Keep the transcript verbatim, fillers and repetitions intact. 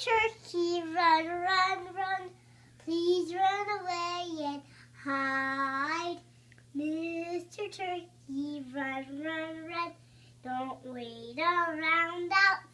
Turkey, run, run, run. Please run away and hide. Mister Turkey, run, run, run. Don't wait around outside.